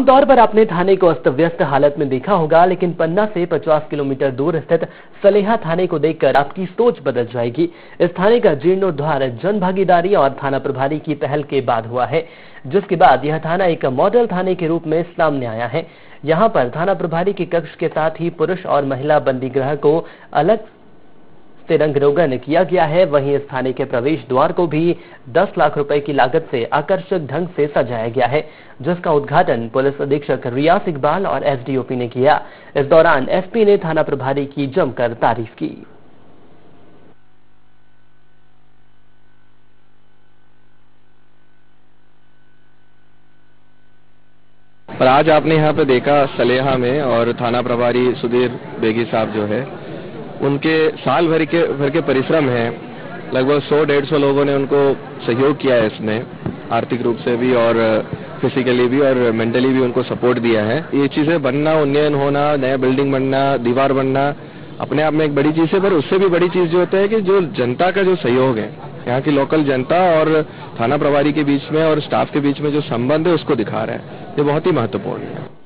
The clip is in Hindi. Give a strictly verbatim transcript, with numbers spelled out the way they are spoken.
आमतौर पर आपने थाने को अस्त व्यस्त हालत में देखा होगा, लेकिन पन्ना से पचास किलोमीटर दूर स्थित सलेहा थाने को देखकर आपकी सोच बदल जाएगी। इस थाने का जीर्णोद्धार जन भागीदारी और थाना प्रभारी की पहल के बाद हुआ है, जिसके बाद यह थाना एक मॉडल थाने के रूप में सामने आया है। यहाँ पर थाना प्रभारी के कक्ष के साथ ही पुरुष और महिला बंदी गृह को अलग से रंग रोगन किया गया है। वहीं इस थाने के प्रवेश द्वार को भी दस लाख रुपए की लागत से आकर्षक ढंग से सजाया गया है, जिसका उद्घाटन पुलिस अधीक्षक रियाज इकबाल और एसडीओपी ने किया। इस दौरान एसपी ने थाना प्रभारी की जमकर तारीफ की। पर आज आपने यहाँ पे देखा सलेहा में, और थाना प्रभारी सुधीर बेगी साहब जो है, उनके साल भर के भर के परिश्रम है। लगभग सौ डेढ़ सौ लोगों ने उनको सहयोग किया है इसमें, आर्थिक रूप से भी और फिजिकली भी और मेंटली भी उनको सपोर्ट दिया है। ये चीजें बनना, उन्नयन होना, नया बिल्डिंग बनना, दीवार बनना अपने आप में एक बड़ी चीज है, पर उससे भी बड़ी चीज जो होता है कि जो जनता का जो सहयोग है, यहाँ की लोकल जनता और थाना प्रभारी के बीच में और स्टाफ के बीच में जो संबंध है उसको दिखा रहा है। ये बहुत ही महत्वपूर्ण है।